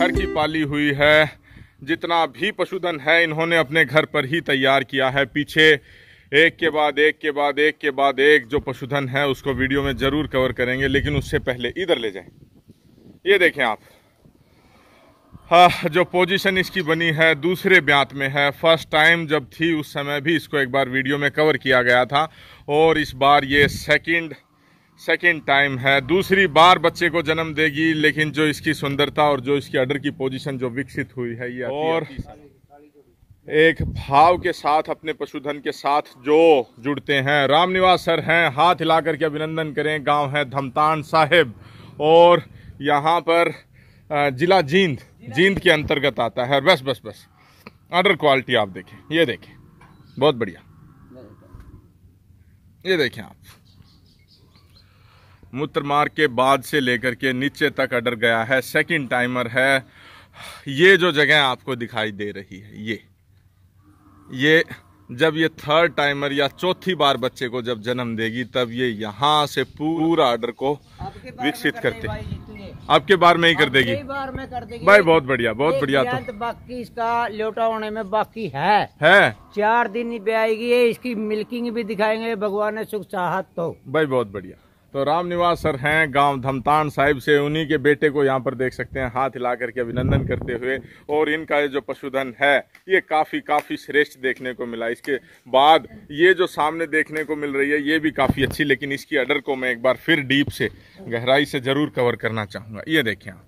घर की पाली हुई है। जितना भी पशुधन है इन्होंने अपने घर पर ही तैयार किया है। पीछे एक के बाद एक के बाद एक के बाद एक जो पशुधन है उसको वीडियो में ज़रूर कवर करेंगे, लेकिन उससे पहले इधर ले जाएं। ये देखें आप, हाँ, जो पोजीशन इसकी बनी है दूसरे ब्यांत में है। फर्स्ट टाइम जब थी उस समय भी इसको एक बार वीडियो में कवर किया गया था, और इस बार ये सेकंड टाइम है। दूसरी बार बच्चे को जन्म देगी, लेकिन जो इसकी सुंदरता और जो इसकी अडर की पोजीशन जो विकसित हुई है ये, और एक भाव के साथ अपने पशुधन के साथ जो जुड़ते हैं। रामनिवास सर हैं, हाथ हिला करके अभिनंदन करें। गांव है धमतान साहिब, और यहाँ पर जिला जींद के अंतर्गत आता है। बस अडर क्वालिटी आप देखें, ये देखें, बहुत बढ़िया। ये देखें आप, मूत्र मार्ग के बाद से लेकर के नीचे तक अडर गया है। सेकंड टाइमर है। ये जो जगह आपको दिखाई दे रही है, ये जब ये थर्ड टाइमर या चौथी बार बच्चे को जब जन्म देगी, तब ये यहाँ से पूरा अडर को विकसित करते हैं। आपके बार में ही कर देगी? बार में कर देगी भाई, बहुत बढ़िया, बहुत बढ़िया। तो बाकी इसका लोटा होने में बाकी है 4 दिन ब्याएगी। इसकी मिल्किंग भी दिखाएंगे, भगवान ने सुख चाहत तो। भाई बहुत बढ़िया। तो रामनिवास सर हैं, गांव धमतान साहिब से। उन्हीं के बेटे को यहाँ पर देख सकते हैं हाथ हिला करके अभिनंदन करते हुए। और इनका जो पशुधन है ये काफ़ी श्रेष्ठ देखने को मिला। इसके बाद ये जो सामने देखने को मिल रही है ये भी काफ़ी अच्छी, लेकिन इसकी अडर को मैं एक बार फिर डीप से, गहराई से ज़रूर कवर करना चाहूँगा। ये देखें आप,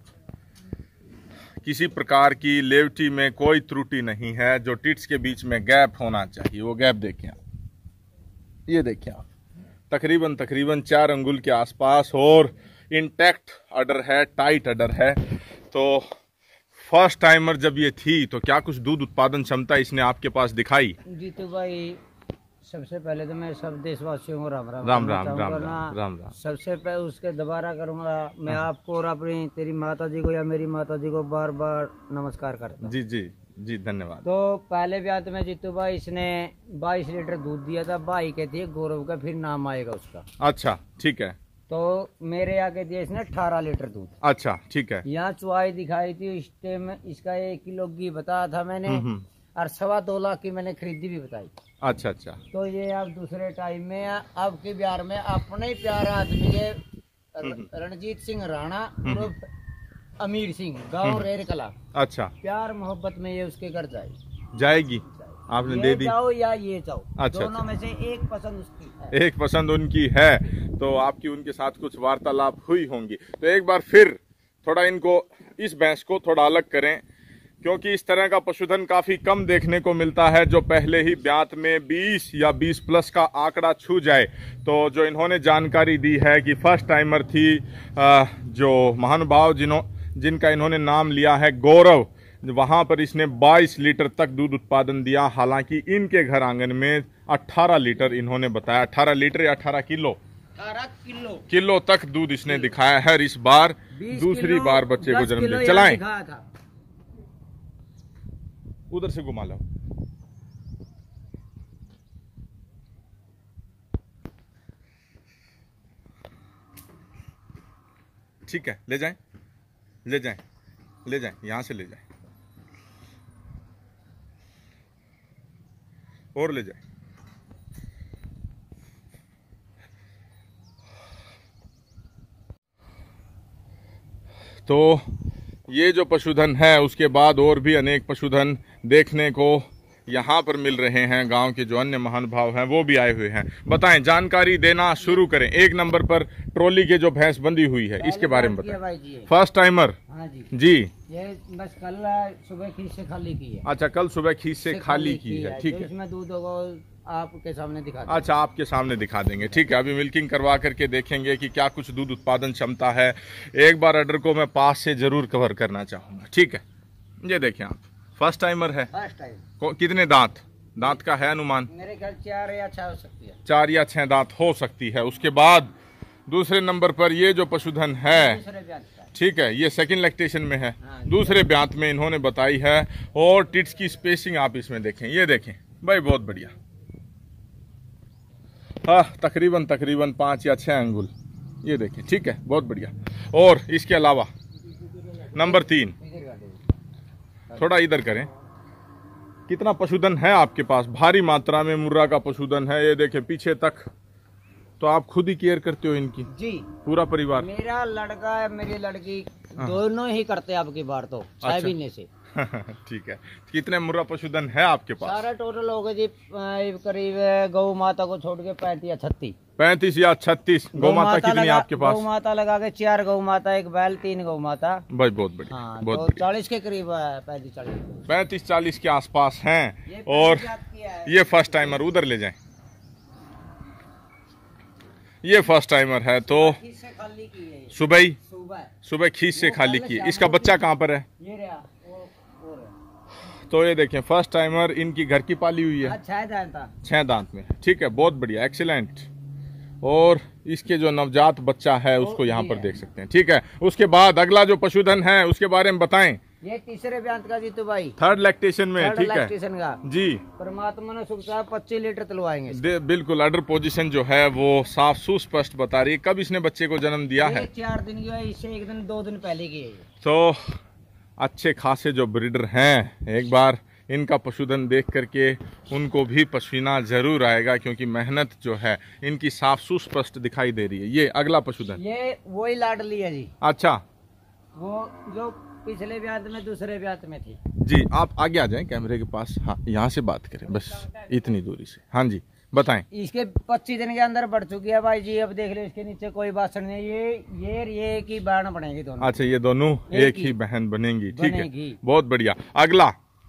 किसी प्रकार की लेवटी में कोई त्रुटि नहीं है। जो टिट्स के बीच में गैप होना चाहिए वो गैप देखें आप। ये देखें आप, तकरीबन 4 अंगुल के आसपास, और इंटैक्ट अडर है, टाइट अडर है। तो फर्स्ट टाइमर जब ये थी तो क्या कुछ दूध उत्पादन क्षमता इसने आपके पास दिखाई? जी तो भाई, सबसे पहले तो मैं सब देशवासियों को राम राम। सबसे पहले उसके दोबारा करूंगा मैं आपको और अपनी तेरी माता जी को या मेरी माता जी को बार बार नमस्कार करता हूं। जी धन्यवाद। तो पहले ब्याह में जीतू भाई इसने 22 लीटर दूध दिया था। भाई कहती है गौरव का फिर नाम आएगा उसका। अच्छा, ठीक है। तो मेरे आगे दिया इसने 18 लीटर दूध। अच्छा, ठीक है। यहाँ चुवाई दिखाई थी इस टाइम, इसका 1 किलो घी बताया था मैंने, और 2.25 लाख की मैंने खरीदी भी बताई। अच्छा। तो ये अब दूसरे टाइम में अब के बिहार में अपने ही प्यारे आदमी के रणजीत सिंह राणा अमीर सिंह, गाँव रेर कला। अच्छा। प्यार मोहब्बत में ये उसके घर जाएगी। आपने दे दी? जाओ या ये जाओ। अच्छा, दोनों में से एक पसंद उसकी है। एक पसंद उनकी है। तो आपकी उनके साथ कुछ वार्तालाप हुई होंगी। तो एक बार फिर थोड़ा इनको, इस भैंस को थोड़ा अलग करें, क्योंकि इस तरह का पशुधन काफी कम देखने को मिलता है जो पहले ही ब्यांत में 20 या 20 प्लस का आंकड़ा छू जाए। तो जो इन्होंने जानकारी दी है कि फर्स्ट टाइमर थी, जो महानुभाव जिनका इन्होंने नाम लिया है गौरव, वहां पर इसने 22 लीटर तक दूध उत्पादन दिया। हालांकि इनके घर आंगन में 18 लीटर इन्होंने बताया। 18 लीटर या 18 किलो तक दूध इसने दिखाया है। इस बार दूसरी बार बच्चे को जन्म दे। चलाएं, उधर से घुमा लो। ठीक है, ले जाएं, यहां से ले जाएं, और ले जाएं। तो ये जो पशुधन है, उसके बाद और भी अनेक पशुधन देखने को यहाँ पर मिल रहे हैं। गांव के जो अन्य महानुभाव हैं वो भी आए हुए हैं। बताएं, जानकारी देना शुरू करें। 1 नंबर पर ट्रॉली के जो भैंस बंधी हुई है इसके बारे में बताएं। First timer? हाँ जी। ये बस कल सुबह खींच से खाली की है। अच्छा, कल सुबह खींच से खाली की है। ठीक है। इसमें दूध होगा आपके सामने दिखा। अच्छा, आपके सामने दिखा देंगे। ठीक है, अभी मिल्किंग करवा करके देखेंगे कि क्या कुछ दूध उत्पादन क्षमता है। एक बार अडर को मैं पास से जरूर कवर करना चाहूंगा। ठीक है, ये देखें आप, फर्स्ट टाइमर है। First time. कितने दांत का है अनुमान? मेरे ख्याल 4 या 6 हो सकती है। 4 या 6 दांत हो सकती है। उसके बाद दूसरे नंबर पर ये जो पशुधन है, ठीक है, ये सेकंड लैक्टेशन में है। दूसरे ब्यांत में इन्होंने बताई है। और टिट्स की स्पेसिंग आप इसमें देखें, ये देखें भाई, बहुत बढ़िया। हाँ, तकरीबन 5 या 6 अंगुल, ये देखें। ठीक है, बहुत बढ़िया। और इसके अलावा नंबर 3 थोड़ा इधर करें। कितना पशुधन है आपके पास? भारी मात्रा में मुर्रा का पशुधन है, ये देखें पीछे तक। तो आप खुद ही केयर करते हो इनकी? जी, पूरा परिवार? मेरा लड़का है, मेरी लड़की, दोनों ही करते हैं आपकी बार तो 6 महीने से। ठीक है। कितने मुर्रा पशुधन है आपके पास? सारा टोटल हो गया जी करीब गौ माता को छोड़ के 35 या 36। 35 या 36 गौ माता कितनी है आपके पास? गौ माता लगा के 4 गौ माता, 1 बैल, 3 गौ माता। भाई बहुत बढ़िया। हाँ, बहुत तो 40 के करीब है, 35-40 के आसपास हैं। और ये फर्स्ट टाइमर उधर ले जाएं। ये फर्स्ट टाइमर है तो सुबह खींच से खाली की। इसका बच्चा कहाँ पर है? तो ये देखें फर्स्ट टाइमर इनकी घर की पाली हुई है। 6 दांत में। ठीक है, बहुत बढ़िया, एक्सीलेंट। और इसके जो नवजात बच्चा है उसको यहाँ पर देख सकते हैं। ठीक है, उसके बाद अगला जो पशुधन है उसके बारे में बताएं। ये तीसरे ब्यांत का जीतू भाई, 3rd लैक्टेशन में। ठीक है का जी, परमात्मा ने सुख चाहा 25 लीटर तलवाएंगे। बिल्कुल, अडर पोजीशन जो है वो साफ सुस्पष्ट बता रही है। कब इसने बच्चे को जन्म दिया है? 4 दिन की है, इससे 1 दिन 2 दिन पहले की है। तो अच्छे खासे जो ब्रीडर हैं, एक बार इनका पशुधन देख करके उनको भी पसीना जरूर आएगा, क्योंकि मेहनत जो है इनकी साफ सुस्पष्ट दिखाई दे रही है। ये अगला पशुधन, ये वही लाडली है जी। अच्छा, वो जो पिछले ब्यात में दूसरे ब्यात में थी जी। आप आगे आ जाएं कैमरे के पास। हाँ, यहाँ से बात करें बस, इतनी दूरी से। हाँ जी, बताएं। इसके 25 दिन के अंदर बढ़ चुकी है भाई जी। अब देख लो, इसके नीचे कोई बासण नहीं। ये एक ही बहन बनेगी दोनों। अच्छा, ये दोनों एक ही बहन बनेंगी। ठीक है, बहुत बढ़िया। अगला,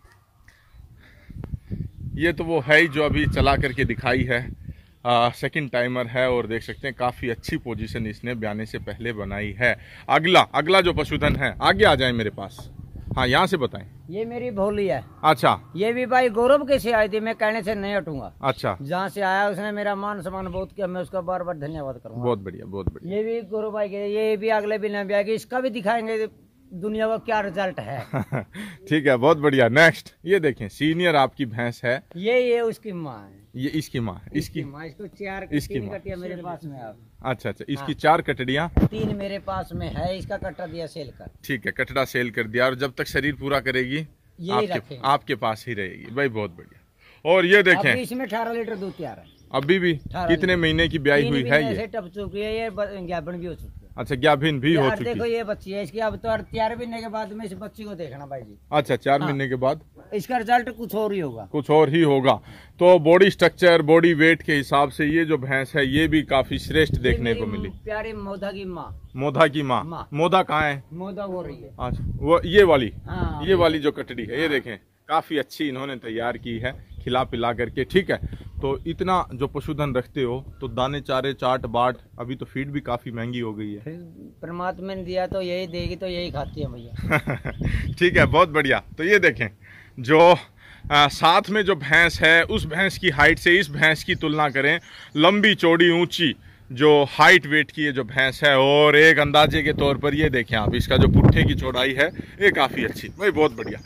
ये तो वो है ही जो अभी चला करके दिखाई है। 2nd टाइमर है और देख सकते हैं काफी अच्छी पोजीशन इसने ब्याने से पहले बनाई है। अगला जो पशुधन है, आगे आ जाए मेरे पास। हाँ, यहाँ से बताएं। ये मेरी भोली है। अच्छा, ये भी भाई गौरव कैसे आई थी, मैं कहने से नहीं हटूंगा। अच्छा, जहाँ से आया उसने मेरा मान सम्मान बहुत किया, मैं उसका बार बार धन्यवाद करूंगा। बहुत बढ़िया, बहुत बढ़िया। ये भी गौरव भाई के, ये भी अगले भी नहीं आएगी, इसका भी दिखाएंगे दुनिया का क्या रिजल्ट है। ठीक है, बहुत बढ़िया। नेक्स्ट, ये देखें सीनियर आपकी भैंस है। ये उसकी माँ है। ये इसकी माँ है। इसकी माँ, इसको 4 कटिया मेरे पास में है। अच्छा, इसकी 4 कटड़ियाँ, 3 मेरे पास में है। इसका कटड़ा दिया सेल कर। ठीक है, कटड़ा सेल कर दिया, और जब तक शरीर पूरा करेगी आपके पास ही रहेगी। भाई बहुत बढ़िया। और ये देखें, इसमें 18 लीटर दूध तैयार है अभी भी। कितने महीने की ब्याई हुई है? ये टप चुकी है, ये ज्ञापन भी हो चुकी है। अच्छा, ज्ञापन भी हो चुकी है। देखो ये बच्ची है इसकी, अब तो 4 महीने के बाद में इस बच्ची को देखना भाई जी। अच्छा, 4 महीने के बाद इसका रिजल्ट कुछ और ही होगा। कुछ और ही होगा। तो बॉडी स्ट्रक्चर, बॉडी वेट के हिसाब से ये जो भैंस है ये भी काफी श्रेष्ठ देखने को मिली। प्यारी मोधा की माँ। मोधा की माँ। मोधा कहाँ है? मोधा हो रही है। अच्छा, वो ये वाली। हाँ, ये वाली जो कटड़ी है, ये देखें काफी अच्छी इन्होंने तैयार की है, खिला पिला करके। ठीक है, तो इतना जो पशुधन रखते हो तो दाने चारे चाट बाट, अभी तो फीड भी काफी महंगी हो गई है। परमात्मा ने दिया तो यही देगी, तो यही खाती है भैया। ठीक है, बहुत बढ़िया। तो ये देखें जो साथ में जो भैंस है, उस भैंस की हाइट से इस भैंस की तुलना करें, लंबी चौड़ी ऊंची जो हाइट वेट की ये जो भैंस है, और एक अंदाजे के तौर पर ये देखें आप, इसका जो पुट्ठे की चौड़ाई है ये काफी अच्छी। भाई बहुत बढ़िया।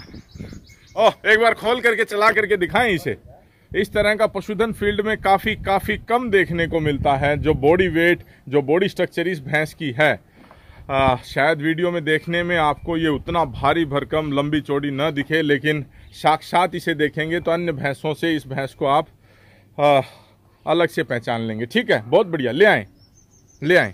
एक बार खोल करके चला करके दिखाएं इसे। इस तरह का पशुधन फील्ड में काफी कम देखने को मिलता है। जो बॉडी वेट, जो बॉडी स्ट्रक्चर इस भैंस की है, शायद वीडियो में देखने में आपको ये उतना भारी भरकम लंबी चौड़ी न दिखे, लेकिन साक्षात इसे देखेंगे तो अन्य भैंसों से इस भैंस को आप अलग से पहचान लेंगे। ठीक है, बहुत बढ़िया। ले आए।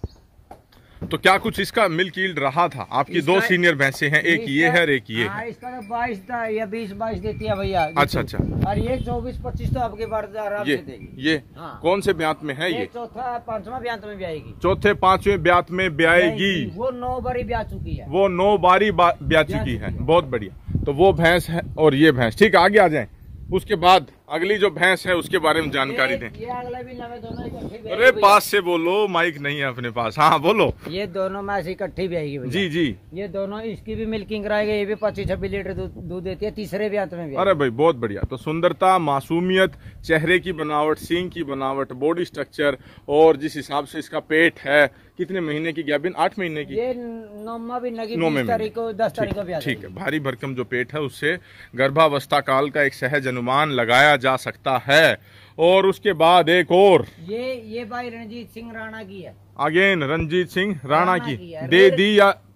तो क्या कुछ इसका मिल्क यील्ड रहा था? आपकी 2 सीनियर भैंसें हैं, एक ये है और एक ये। इसका तो 22 था, या 20-22 देती है भैया। अच्छा, और ये 24-25 तो आपके बार आराम से देगी। ये कौन से ब्यात में है? ये चौथा 5वां ब्यात में ब्याएगी। चौथे 5वें ब्यात में ब्याएगी। वो 9 बारी ब्या चुकी है। वो 9 बारी ब्या चुकी है। बहुत बढ़िया। तो वो भैंस है और ये भैंस। ठीक है, आगे आ जाए। उसके बाद अगली जो भैंस है उसके बारे में जानकारी दें। ये अगले भी नवे दोनों इकट्ठी। अरे पास से बोलो, माइक नहीं है अपने पास। हाँ बोलो। ये दोनों में ऐसी इकट्ठी भी आएगी। जी। ये दोनों, इसकी भी मिल्किंग कराएगी। ये भी 25-26 लीटर दूध देती है, तीसरे ब्यात में भी। अरे भाई बहुत बढ़िया। तो सुंदरता, मासूमियत, चेहरे की बनावट, सींग की बनावट, बॉडी स्ट्रक्चर, और जिस हिसाब से इसका पेट है, कितने महीने की ज्ञापन? 8 महीने की। ये 9वां भी लगी 10 तारीख को ब्याह। ठीक है, भारी भरकम जो पेट है उससे गर्भावस्था काल का एक सहज अनुमान लगाया जा सकता है। और उसके बाद एक और, ये भाई रणजीत सिंह राणा की है। अगेन रणजीत सिंह राणा की। दे दी या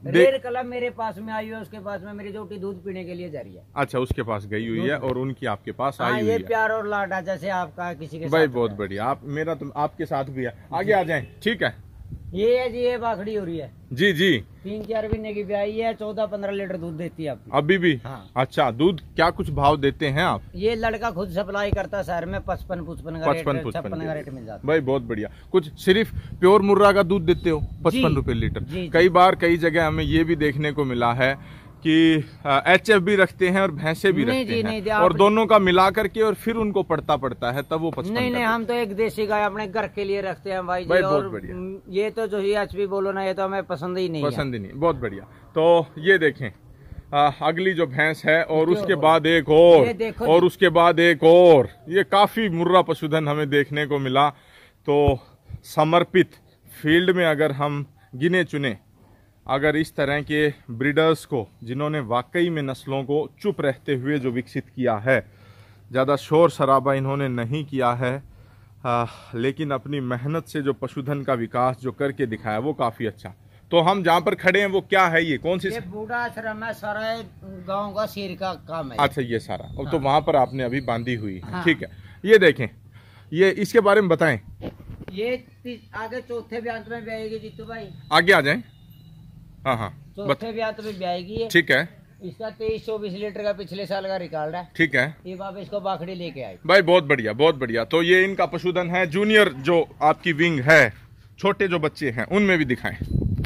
रेड कलर मेरे पास में आई है, उसके पास में मेरी जोटी दूध पीने के लिए जा रही है। अच्छा, उसके पास गई हुई है और उनकी आपके पास आई हुई ये है। प्यार और लाडा जैसे आपका किसी के भाई बहुत बढ़िया, आप मेरा तो आपके साथ भी है। आगे आ जाएं। ठीक है, ये है जी, ये बाखड़ी हो रही है जी जी। 3-4 महीने की ब्याई है, 14-15 लीटर दूध देती है आपकी अभी भी। हाँ। अच्छा, दूध क्या कुछ भाव देते हैं आप? ये लड़का खुद सप्लाई करता है शहर में, 55 का रेट मिल जाता है। भाई बहुत बढ़िया। कुछ सिर्फ प्योर मुर्रा का दूध देते हो 55 रुपए लीटर? कई बार कई जगह हमें ये भी देखने को मिला है कि HF भी रखते हैं और भैंसे भी रखते हैं, और दोनों का मिला करके और फिर उनको पड़ता है तब वो 55। नहीं, हम तो एक देसी गाय अपने घर के लिए रखते हैं भाई जी। भाई और बहुत बढ़िया। ये तो जो HP बोलो ना, ये तो हमें पसंद ही नहीं है। बहुत बढ़िया। तो ये देखें, अगली जो भैंस है और उसके बाद एक और उसके बाद एक और, ये काफी मुर्रा पशुधन हमें देखने को मिला। तो समर्पित फील्ड में अगर हम गिने चुने, अगर इस तरह के ब्रीडर्स को जिन्होंने वाकई में नस्लों को चुप रहते हुए जो विकसित किया है, ज़्यादा शोर शराबा इन्होंने नहीं किया है, लेकिन अपनी मेहनत से जो पशुधन का विकास जो करके दिखाया वो काफ़ी अच्छा। तो हम जहाँ पर खड़े हैं वो क्या है, ये कौन सी? ये बूढ़ा आश्रम है, सारा गांव का शेर का काम है। अच्छा, ये सारा। हाँ। तो वहाँ पर आपने अभी बांधी हुई है। हाँ। ठीक है, ये देखें, ये इसके बारे में बताएं। ये आगे चौथे ब्याह में ब्याएगी जीतू भाई, आगे आ जाएं। हाँ, चौथे ब्याह में ब्याएगी। ठीक है। इसका 23-24 लीटर का पिछले साल का रिकॉर्ड है। ठीक है। ये बाप इसको बाखड़ी लेके आई। भाई बहुत बढ़िया, बहुत बढ़िया। तो ये इनका पशुधन है। जूनियर जो आपकी विंग है, छोटे जो बच्चे हैं उनमें भी दिखाएं।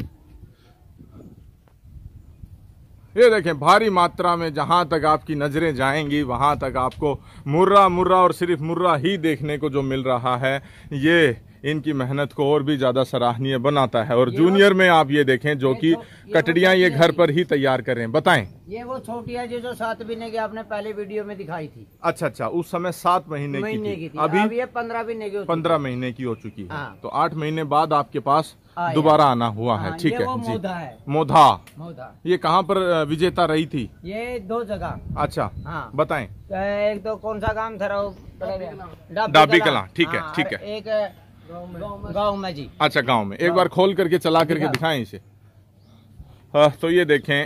ये देखें, भारी मात्रा में जहां तक आपकी नजरें जाएंगी वहां तक आपको मुर्रा और सिर्फ मुर्रा ही देखने को जो मिल रहा है, ये इनकी मेहनत को और भी ज्यादा सराहनीय बनाता है। और जूनियर में आप ये देखें जो कि कटड़ियां ये घर पर ही तैयार कर रहे हैं। बताएं। ये वो छोटी है जो 7 महीने की आपने पहले वीडियो में दिखाई थी। अच्छा, उस समय 7 महीने की थी। अभी ये 15 महीने की हो चुकी है। तो 8 महीने बाद आपके पास दोबारा आना हुआ है। ठीक है जी। मोधा ये कहाँ पर विजेता रही थी? ये 2 जगह। अच्छा, बताएं। एक तो कौन सा काम था, डाबी कला। ठीक है। एक गांव में जी। अच्छा, गांव में। एक बार खोल करके चला करके दिखाएं इसे। तो ये देखें,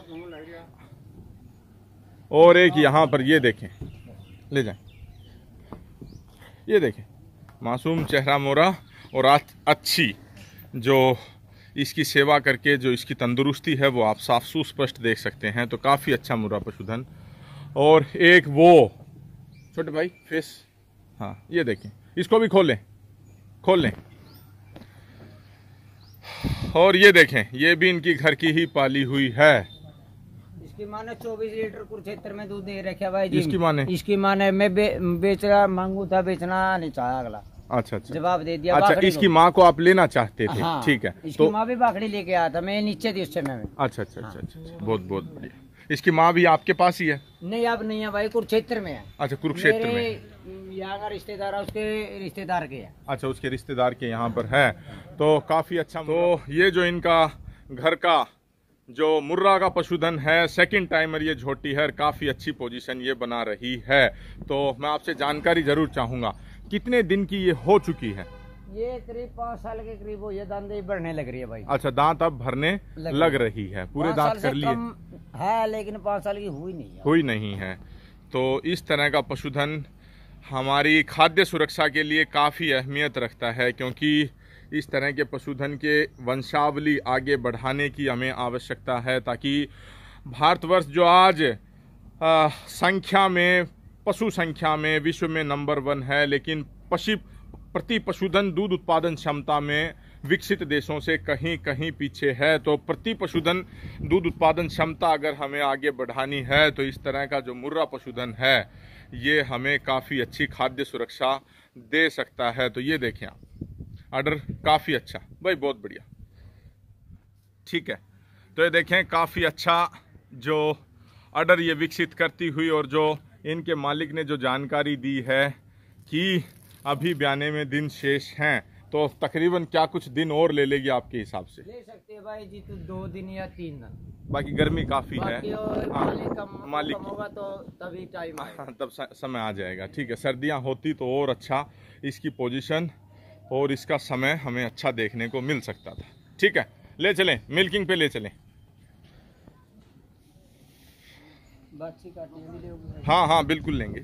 और एक यहाँ पर ये देखें, ले जाएं। ये देखें, मासूम चेहरा मोरा और अच्छी जो इसकी सेवा करके जो इसकी तंदुरुस्ती है वो आप साफ सुस्पष्ट देख सकते हैं। तो काफ़ी अच्छा मुर्रा पशुधन। और एक वो छोटे भाई फेस, हाँ ये देखें, इसको भी खोल लें। और ये देखें, ये भी इनकी घर की ही पाली हुई है। इसकी माँ ने 24 लीटर कुरुक्षेत्र में दूध दे रखा भाई जी। इसकी माँ ने मैं बेचना मांगू था, बेचना नहीं चाहा अगला। अच्छा, जवाब दे दिया। अच्छा, इसकी माँ को आप लेना चाहते थे? हाँ, ठीक है। इसकी माँ भी बाखड़ी लेके आया था, मैं नीचे थी उस समय में। अच्छा, बहुत बढ़िया। इसकी माँ भी आपके पास ही है? नहीं, अब नहीं है भाई, कुरुक्षेत्र में है। अच्छा, कुरुक्षेत्र में। यहाँ का रिश्तेदार है, उसके रिश्तेदार के है। अच्छा, उसके रिश्तेदार के यहाँ पर है। तो काफी अच्छा। तो ये जो इनका घर का जो मुर्रा का पशुधन है, सेकंड टाइमर ये झोटी है, काफी अच्छी पोजीशन ये बना रही है। तो मैं आपसे जानकारी जरूर चाहूंगा, कितने दिन की ये हो चुकी है? ये करीब 5 साल के करीब हो, ये दांत भरने लग रही है भाई। अच्छा, दांत अब भरने लग रही है, पूरे दांत कर लिए है, लेकिन 5 साल की हुई नहीं है। तो इस तरह का पशुधन हमारी खाद्य सुरक्षा के लिए काफ़ी अहमियत रखता है, क्योंकि इस तरह के पशुधन के वंशावली आगे बढ़ाने की हमें आवश्यकता है, ताकि भारतवर्ष जो आज पशु संख्या में विश्व में नंबर 1 है, लेकिन प्रति पशुधन दूध उत्पादन क्षमता में विकसित देशों से कहीं पीछे है। तो प्रति पशुधन दूध उत्पादन क्षमता अगर हमें आगे बढ़ानी है तो इस तरह का जो मुर्रा पशुधन है ये हमें काफ़ी अच्छी खाद्य सुरक्षा दे सकता है। तो ये देखें आप, ऑर्डर काफ़ी अच्छा भाई, बहुत बढ़िया। ठीक है, तो ये देखें, काफ़ी अच्छा जो ऑर्डर ये विकसित करती हुई, और जो इनके मालिक ने जो जानकारी दी है कि अभी ब्याने में दिन शेष हैं, तो तकरीबन क्या कुछ दिन और ले लेगी आपके हिसाब से? ले सकते हैं भाई जी, तो 2 दिन या 3 दिन। बाकी गर्मी काफी है, मालिक होगा तो तभी टाइम तब समय आ जाएगा। ठीक है, सर्दियां होती तो और अच्छा इसकी पोजीशन और इसका समय हमें अच्छा देखने को मिल सकता था। ठीक है, ले चलें, मिल्किंग पे ले चलें। हाँ हाँ बिल्कुल लेंगे।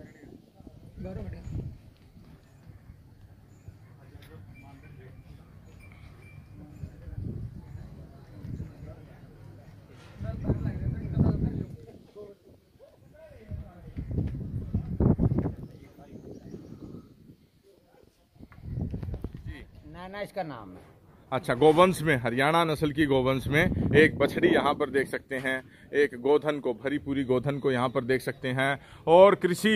नैना इसका नाम है। अच्छा, गोवंश में, हरियाणा नस्ल की गोवंश में एक बछड़ी यहाँ पर देख सकते हैं, एक गोधन को, भरी पूरी गोधन को यहाँ पर देख सकते हैं। और कृषि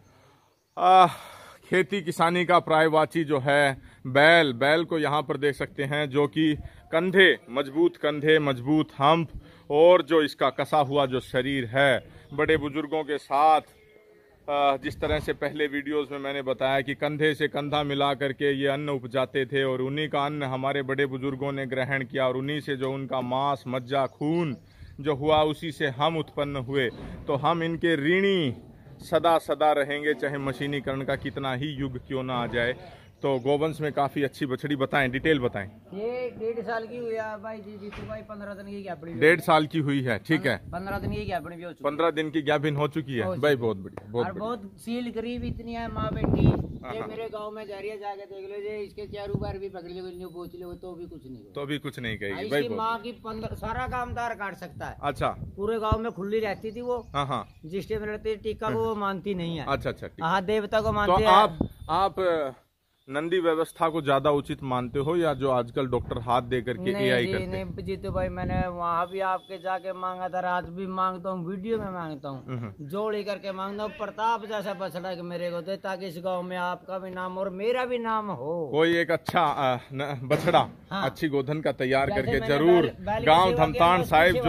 खेती किसानी का प्रायवाची जो है बैल को यहाँ पर देख सकते हैं, जो कि कंधे मजबूत हम्प और जो इसका कसा हुआ जो शरीर है, बड़े बुजुर्गों के साथ जिस तरह से पहले वीडियोस में मैंने बताया कि कंधे से कंधा मिला करके ये अन्न उपजाते थे और उन्हीं का अन्न हमारे बड़े बुजुर्गों ने ग्रहण किया और उन्हीं से जो उनका मांस मज्जा खून जो हुआ उसी से हम उत्पन्न हुए। तो हम इनके ऋणी सदा रहेंगे, चाहे मशीनीकरण का कितना ही युग क्यों ना आ जाए। तो गोवंश में काफी अच्छी बछड़ी, बताएं, डिटेल बताएं। ये 1.5 साल की हुई है भाई जी, जीतू भाई 15 दिन की गैपनी, 1.5 साल की हुई है, ठीक है। 15 दिन की गैपनी भी हो चुकी है, 15 दिन की गैपिन हो चुकी है भाई, बहुत बढ़िया। और बहुत सील करीब इतनी है माँ बेटी। ये मेरे गांव में जा रही है, जाके देख लो, ये इसके चारों बार भी पकड़ लो, पूछ लो तो भी कुछ नहीं कहेगी भाई। माँ की 15 सारा कामदार काट सकता है। अच्छा, पूरे गाँव में खुली रहती थी वो। हाँ, जिस टाइम रहती टीका वो मानती नहीं है। अच्छा, हाँ, देवता को मानते हैं। आप नंदी व्यवस्था को ज्यादा उचित मानते हो या जो आजकल डॉक्टर हाथ दे करके एआई करते हैं? नहीं जीतू भाई, मैंने वहाँ भी आपके जाके मांगा था, आज भी मांगता हूँ, वीडियो में मांगता हूँ, जोड़ी करके मांगता हूँ, प्रताप जैसा बछड़ा के मेरे को दे, ताकि इस गाँव में आपका भी नाम और मेरा भी नाम हो। कोई एक अच्छा बछड़ा, हाँ, अच्छी गोधन का तैयार करके जरूर गाँव धमतान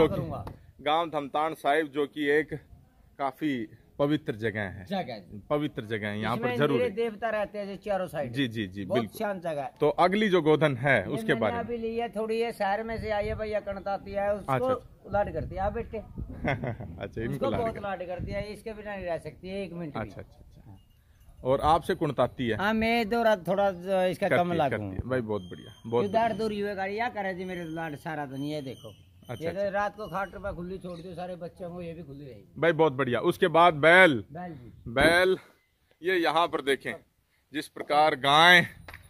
साहिब जो की एक काफी पवित्र जगह है, यहाँ पर जरूर देवता रहते हैं चारों साइड। जी बिल्कुल शांत जगह है। तो अगली जो गोधन है उसके बारे में अभी ली है, थोड़ी ये शहर में से आई है भैया, कणताती है, उसको लाड करती है बेटे। अच्छा, इनको बहुत लाड करती है, इसके बिना नहीं रह सकती है 1 मिनट। अच्छा, और आपसे कुणताती है? हाँ, मैं थोड़ा इसका कम लागू भाई, बहुत बढ़िया, बहुत दूरी हुए गाड़ी या करे जी मेरे लाड सारा तो नहीं है। देखो अच्छा, ये रात को खाट पर खुली छोड़ दो, सारे बच्चों को ये भी खुली रहेगी भाई, बहुत बढ़िया। उसके बाद बैल ये यहाँ पर देखें, जिस प्रकार गाय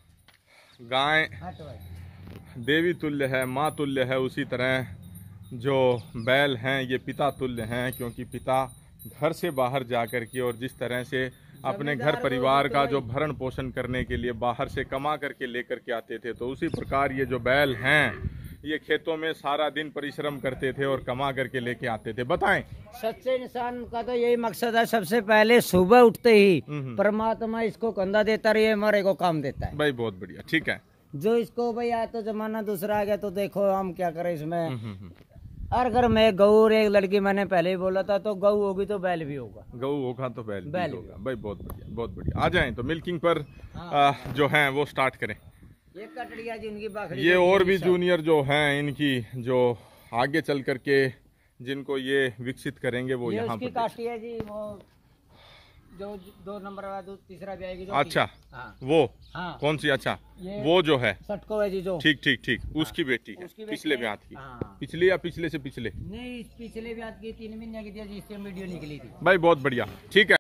देवी तुल्य है, माँ तुल्य है, उसी तरह जो बैल हैं ये पिता तुल्य हैं, क्योंकि पिता घर से बाहर जाकर के और जिस तरह से अपने घर परिवार का जो भरण पोषण करने के लिए बाहर से कमा करके लेकर के आते थे, तो उसी प्रकार ये जो बैल हैं ये खेतों में सारा दिन परिश्रम करते थे और कमा करके लेके आते थे। बताएं। सच्चे इंसान का तो यही मकसद है, सबसे पहले सुबह उठते ही परमात्मा इसको कंधा देता रही, हमारे को काम देता है भाई, बहुत बढ़िया, ठीक है। जो इसको भाई आज तो जमाना दूसरा आ गया, तो देखो हम क्या करें इसमें। और अगर मैं गऊ और एक लड़की, मैंने पहले ही बोला था, तो गऊ होगी तो बैल भी होगा, गऊ होगा तो बैल भी होगा भाई, बहुत बढ़िया, बहुत बढ़िया। आ जाएं तो मिल्किंग पर जो है वो स्टार्ट करें। ये कटड़िया जिनकी बाखड़ी, ये और भी जूनियर जो हैं, इनकी जो आगे चल करके जिनको ये विकसित करेंगे वो यहाँ पर काटी है जी, वो जो 2 नंबर वाला, तीसरा भी आएगी जो। अच्छा, हाँ, वो हाँ, कौन सी? अच्छा, वो जो है सटको है जी, जो ठीक हाँ, उसकी बेटी है, पिछले ब्याह की। हाँ। पिछले या पिछले से पिछले? नहीं, पिछले ब्याह की 3 महीने की थी, जिससे वीडियो निकली थी भाई, बहुत बढ़िया, ठीक है।